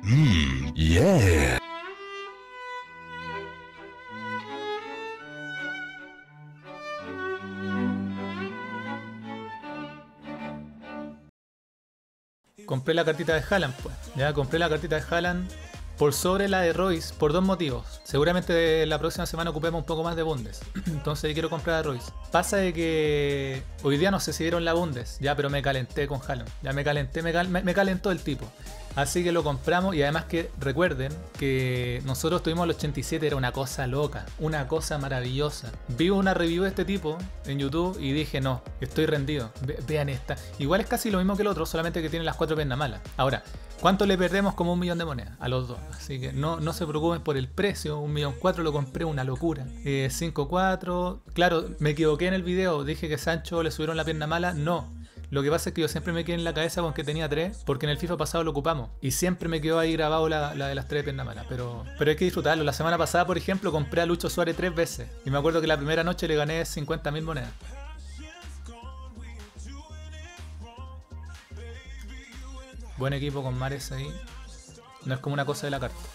Yeah. Compré la cartita de Haaland, pues. Ya compré la cartita de Haaland por sobre la de Royce por dos motivos. Seguramente la próxima semana ocupemos un poco más de Bundes. Entonces quiero comprar a Royce. Pasa de que hoy día no sé si vieron la Bundes, ya, pero me calenté con Haaland. Ya me calenté, me calentó el tipo. Así que lo compramos y además que recuerden que nosotros tuvimos el 87, era una cosa loca, una cosa maravillosa. Vi una review de este tipo en YouTube y dije no, estoy rendido, vean esta. Igual es casi lo mismo que el otro, solamente que tiene las cuatro piernas malas. Ahora, ¿cuánto le perdemos? Como 1.000.000 de monedas a los dos. Así que no se preocupen por el precio, 1.400.000 lo compré, una locura. 5.4, claro, me equivoqué en el video, dije que Sancho le subieron la pierna mala, no. Lo que pasa es que yo siempre me quedé en la cabeza con que tenía 3, porque en el FIFA pasado lo ocupamos. Y siempre me quedó ahí grabado la de las 3 piernas malas. Pero hay que disfrutarlo. La semana pasada, por ejemplo, compré a Lucho Suárez 3 veces. Y me acuerdo que la primera noche le gané 50.000 monedas. Buen equipo con Mares ahí. No es como una cosa de la carta.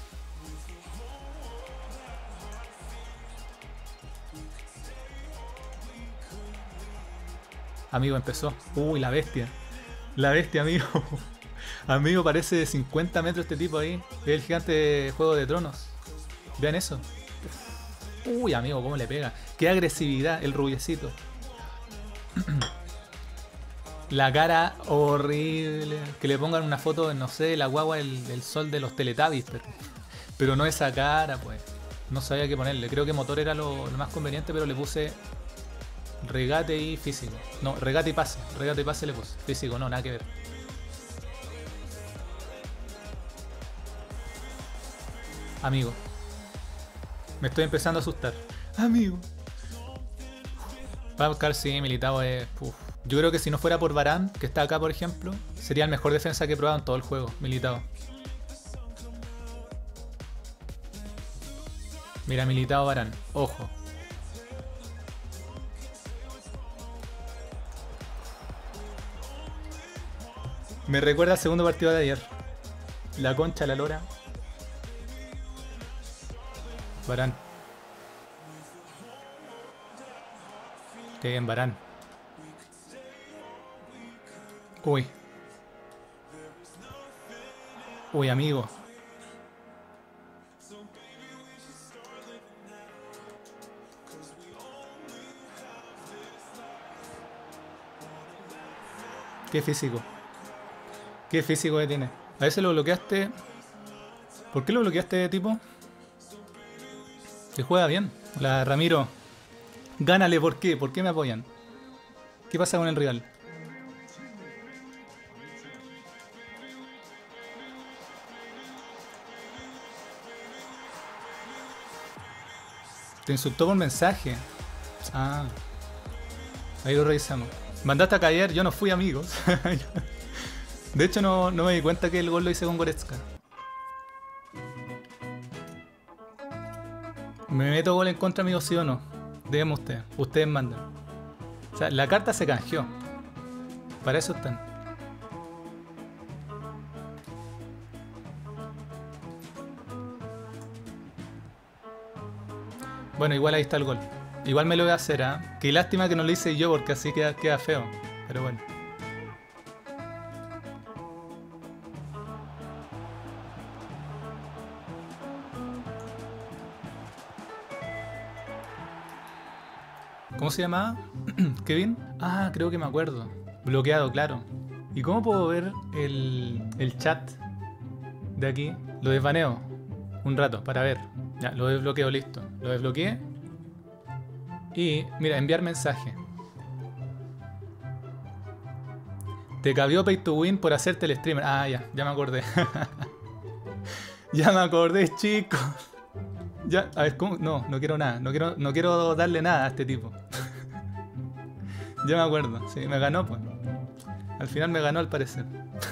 Amigo, empezó. Uy, la bestia. La bestia, amigo. Amigo, parece de 50 metros este tipo ahí. Es el gigante de Juego de Tronos. Vean eso. Uy, amigo, cómo le pega. Qué agresividad, el rubiecito. La cara horrible. Que le pongan una foto, no sé, la guagua del sol de los Teletubbies. Pero no esa cara, pues. No sabía qué ponerle. Creo que motor era lo más conveniente, pero le puse regate y físico. No, regate y pase. Regate y pase le puse. Físico, no, nada que ver. Amigo. Me estoy empezando a asustar. Amigo. Va a buscar, sí, Militao es... Uf. Yo creo que si no fuera por Varane, que está acá por ejemplo, sería el mejor defensa que he probado en todo el juego, Militao. Mira, Militao, Varane. Ojo. Me recuerda al segundo partido de ayer. La concha, la lora. Varane. Qué bien, Varane. Uy. Uy, amigo. Qué físico. Qué físico que tiene. A veces lo bloqueaste. ¿Por qué lo bloqueaste, tipo? Que juega bien. La Ramiro. Gánale, ¿por qué? ¿Por qué me apoyan? ¿Qué pasa con el rival? Te insultó por mensaje. Ah. Ahí lo revisamos. Mandaste a caer, yo no fui, amigos. De hecho no me di cuenta que el gol lo hice con Goretzka. ¿Me meto gol en contra, amigos, sí o no? Díganme ustedes. Ustedes mandan. O sea, la carta se canjeó. Para eso están. Bueno, igual ahí está el gol. Igual me lo voy a hacer, ¿ah? ¿Eh? Qué lástima que no lo hice yo porque así queda feo. Pero bueno. ¿Cómo se llamaba? ¿Kevin? Ah, creo que me acuerdo. Bloqueado, claro. ¿Y cómo puedo ver el chat de aquí? Lo desbaneo un rato para ver. Ya, lo desbloqueo, listo. Lo desbloqueé. Y, mira, enviar mensaje. Te cabió Pay to Win por hacerte el streamer. Ah, ya me acordé. Ya me acordé, chicos. Ya, a ver, ¿cómo? No quiero nada. No quiero darle nada a este tipo. Ya me acuerdo. Sí, me ganó, pues. Al final me ganó, al parecer.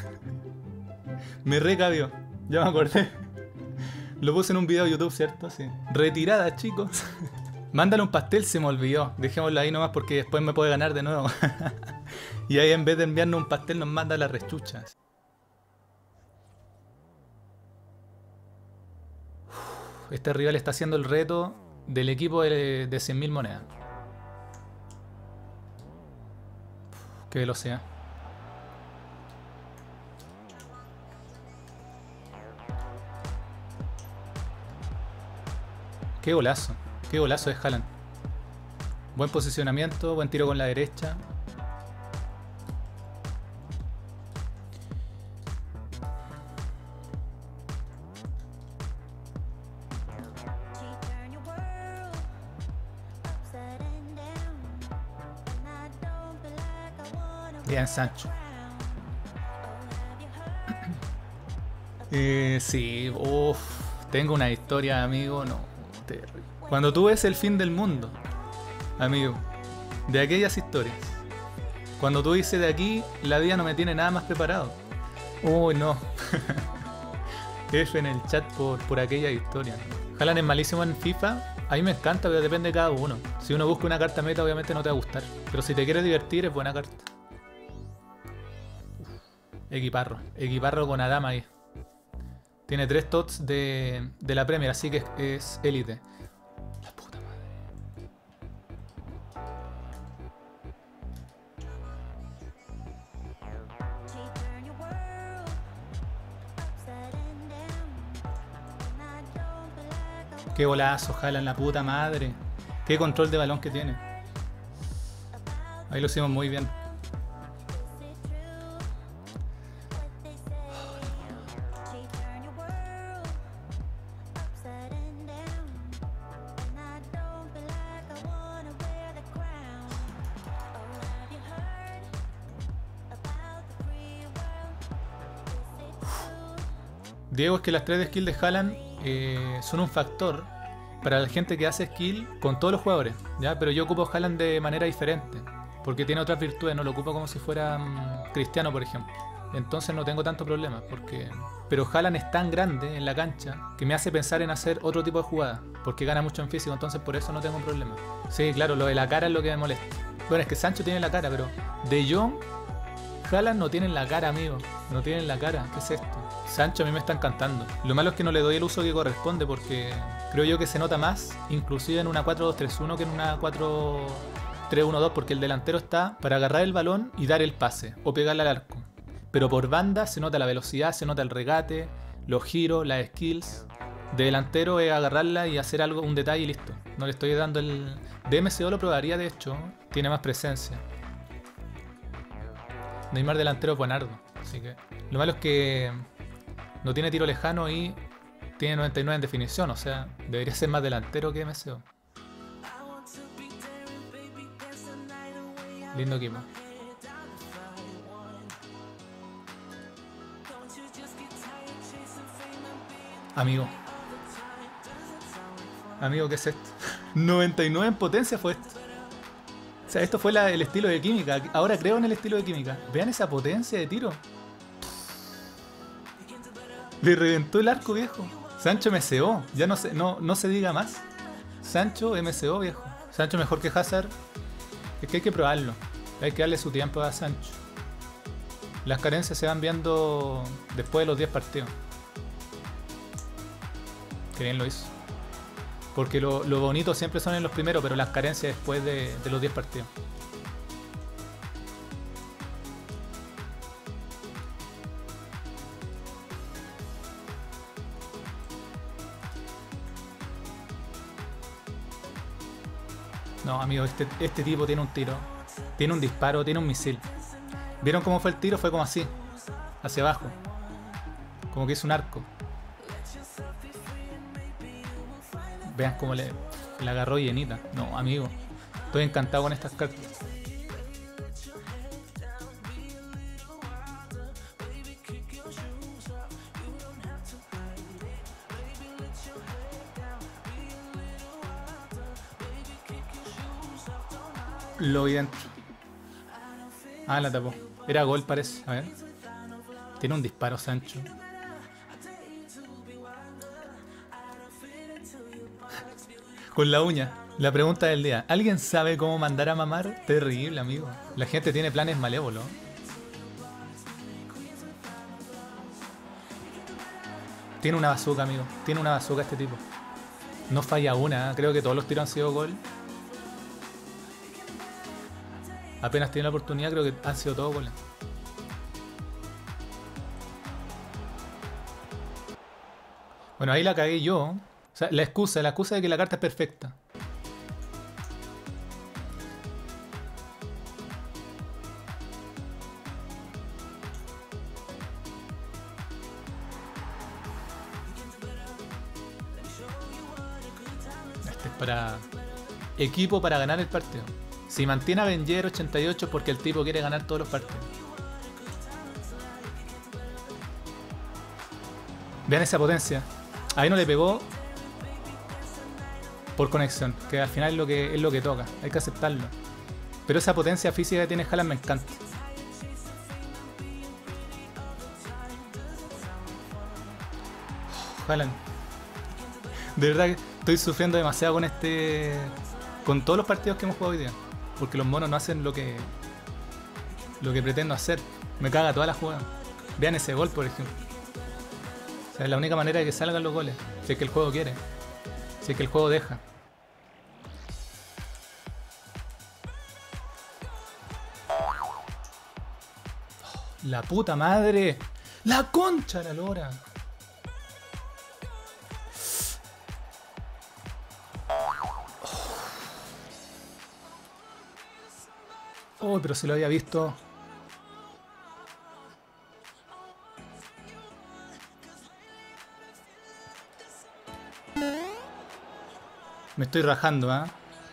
Me recabió. Ya me acordé. Lo puse en un video de YouTube, ¿cierto? Sí. Retirada, chicos. Mándale un pastel, se me olvidó. Dejémoslo ahí nomás porque después me puede ganar de nuevo. Y ahí en vez de enviarnos un pastel nos manda las rechuchas. Este rival está haciendo el reto del equipo de 100.000 monedas. Qué velocidad. Qué golazo de Haaland. Buen posicionamiento, buen tiro con la derecha. Bien, Sancho. Sí, uff. Tengo una historia, amigo. No, terrible. Cuando tú ves el fin del mundo, amigo, de aquellas historias. Cuando tú dices de aquí, la vida no me tiene nada más preparado. Uy, no. F en el chat por aquella historia. Haaland es malísimo en FIFA. A mí me encanta, pero depende de cada uno. Si uno busca una carta meta, obviamente no te va a gustar. Pero si te quieres divertir, es buena carta. Equiparro con Adama ahí. Tiene 3 tots de la Premier, así que es élite. La puta madre. Qué golazo, Haaland, la puta madre. Qué control de balón que tiene. Ahí lo hicimos muy bien. Diego, es que las 3 de skill de Haaland son un factor para la gente que hace skill con todos los jugadores, ¿ya? Pero yo ocupo Haaland de manera diferente, porque tiene otras virtudes, no lo ocupo como si fuera Cristiano, por ejemplo. Entonces no tengo tanto problema, pero Haaland es tan grande en la cancha que me hace pensar en hacer otro tipo de jugada, porque gana mucho en físico, entonces por eso no tengo problema. Sí, claro, lo de la cara es lo que me molesta. Bueno, es que Sancho tiene la cara, pero De Jong, Haaland no tienen la cara, amigo. No tienen la cara. ¿Qué es esto? Sancho a mí me está encantando. Lo malo es que no le doy el uso que corresponde porque creo yo que se nota más, inclusive en una 4-2-3-1 que en una 4-3-1-2, porque el delantero está para agarrar el balón y dar el pase o pegarle al arco. Pero por banda se nota la velocidad, se nota el regate, los giros, las skills. De delantero es agarrarla y hacer algo, un detalle y listo. No le estoy dando el... De MCO lo probaría, de hecho. Tiene más presencia. Neymar delantero es buenardo. Así que... Lo malo es que no tiene tiro lejano y tiene 99 en definición. O sea, debería ser más delantero que MCO. Lindo equipo. Amigo, ¿qué es esto? 99 en potencia fue esto. O sea, esto fue el estilo de química. Ahora creo en el estilo de química. Vean esa potencia de tiro. Le reventó el arco, viejo. Sancho MCO. Ya no se diga más. Sancho MCO, viejo. Sancho mejor que Hazard. Es que hay que probarlo. Hay que darle su tiempo a Sancho. Las carencias se van viendo después de los 10 partidos. Que bien lo hizo. Porque lo bonito siempre son en los primeros, pero las carencias después de los 10 partidos. No, amigo, este tipo tiene un tiro. Tiene un disparo, tiene un misil. ¿Vieron cómo fue el tiro? Fue como así. Hacia abajo. Como que hizo un arco. Vean cómo le agarró llenita. No, amigo. Estoy encantado con estas cartas. Lo vi dentro. Ah, la tapó. Era gol, parece. A ver. Tiene un disparo, Sancho. Con la uña. La pregunta del día. ¿Alguien sabe cómo mandar a mamar? Terrible, amigo. La gente tiene planes malévolos. Tiene una bazooka, amigo. Tiene una bazooka este tipo. No falla una, ¿eh? Creo que todos los tiros han sido gol. Apenas tiene la oportunidad, creo que han sido todos goles. Bueno, ahí la cagué yo. O sea, la excusa de que la carta es perfecta. Este es para equipo para ganar el partido. Si mantiene a Avenger 88 es porque el tipo quiere ganar todos los partidos. Vean esa potencia. Ahí no le pegó por conexión, que al final es lo que toca. Hay que aceptarlo. Pero esa potencia física que tiene Haaland me encanta. Haaland. De verdad que estoy sufriendo demasiado con todos los partidos que hemos jugado hoy día. Porque los monos no hacen lo que pretendo hacer. Me caga toda la jugada. Vean ese gol, por ejemplo. O sea, es la única manera de que salgan los goles. Si es que el juego quiere. Si es que el juego deja. La puta madre. La concha de la lora. Oh, pero se lo había visto. Me estoy rajando, ¿ah? ¿Eh?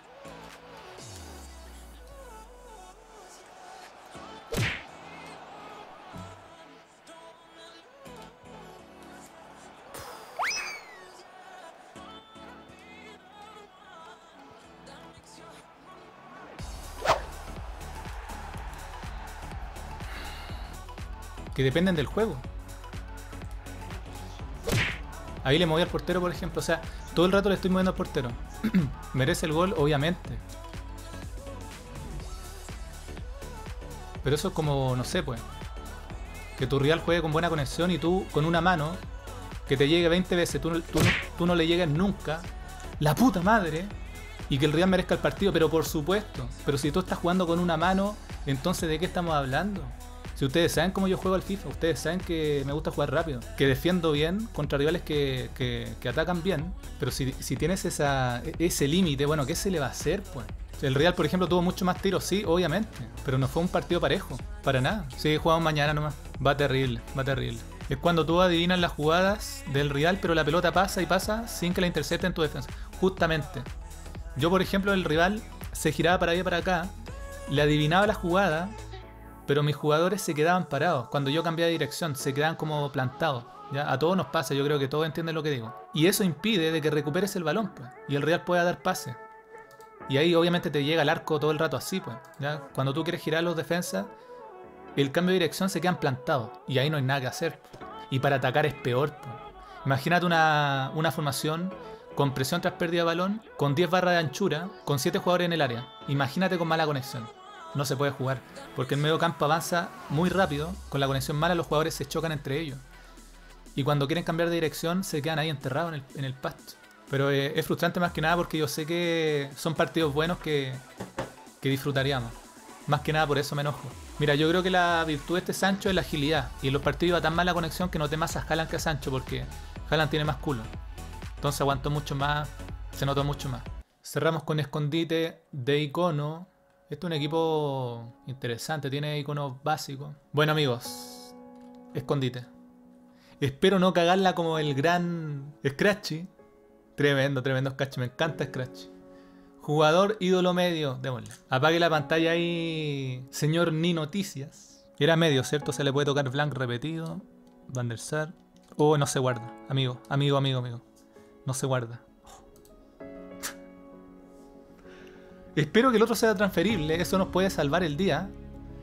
Que dependen del juego. Ahí le moví al portero, por ejemplo. O sea, todo el rato le estoy moviendo al portero. Merece el gol, obviamente. Pero eso es como, no sé, pues. Que tu rival juegue con buena conexión y tú con una mano que te llegue 20 veces, tú no le llegues nunca. La puta madre. Y que el rival merezca el partido, pero por supuesto. Pero si tú estás jugando con una mano, entonces ¿de qué estamos hablando? Si ustedes saben cómo yo juego al FIFA, ustedes saben que me gusta jugar rápido, que defiendo bien contra rivales que atacan bien, pero si tienes ese límite, bueno, ¿qué se le va a hacer, pues? El Real, por ejemplo, tuvo mucho más tiros, sí, obviamente, pero no fue un partido parejo, para nada. Sí, jugamos mañana nomás. Va terrible, va terrible. Es cuando tú adivinas las jugadas del Real, pero la pelota pasa y pasa sin que la intercepten tu defensa. Justamente. Yo, por ejemplo, el rival se giraba para allá y para acá, le adivinaba la jugada, pero mis jugadores se quedaban parados. Cuando yo cambiaba de dirección, se quedaban como plantados. ¿Ya? A todos nos pasa, yo creo que todos entienden lo que digo. Y eso impide de que recuperes el balón, pues, y el Real pueda dar pase. Y ahí obviamente te llega el arco todo el rato así, pues. ¿Ya? Cuando tú quieres girar los defensas, el cambio de dirección se quedan plantados. Y ahí no hay nada que hacer. Y para atacar es peor, pues. Imagínate una formación con presión tras pérdida de balón, con 10 barras de anchura, con 7 jugadores en el área. Imagínate con mala conexión. No se puede jugar, porque el medio campo avanza muy rápido, con la conexión mala los jugadores se chocan entre ellos. Y cuando quieren cambiar de dirección se quedan ahí enterrados en el pasto. Pero es frustrante más que nada porque yo sé que son partidos buenos que disfrutaríamos. Más que nada por eso me enojo. Mira, yo creo que la virtud de este Sancho es la agilidad. Y en los partidos iba tan mal la conexión que noté más a Haaland que a Sancho, porque Haaland tiene más culo. Entonces aguantó mucho más, se notó mucho más. Cerramos con escondite de icono. Este es un equipo interesante, tiene iconos básicos. Bueno, amigos, escondite. Espero no cagarla como el gran Scratchy. Tremendo, tremendo Scratchy, me encanta Scratchy. Jugador ídolo medio, démosle. Apague la pantalla ahí, señor Ni Noticias. Era medio, ¿cierto? Se le puede tocar blank repetido. Van der Sar. Oh, no se guarda. Amigo. No se guarda. Espero que el otro sea transferible, eso nos puede salvar el día.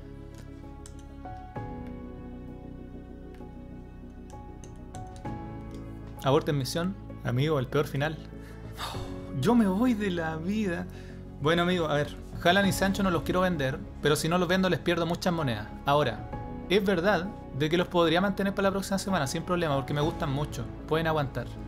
Aborten misión. Amigo, el peor final. Yo me voy de la vida. Bueno, amigo, a ver. Haaland y Sancho no los quiero vender, pero si no los vendo les pierdo muchas monedas. Ahora, es verdad de que los podría mantener para la próxima semana sin problema, porque me gustan mucho. Pueden aguantar.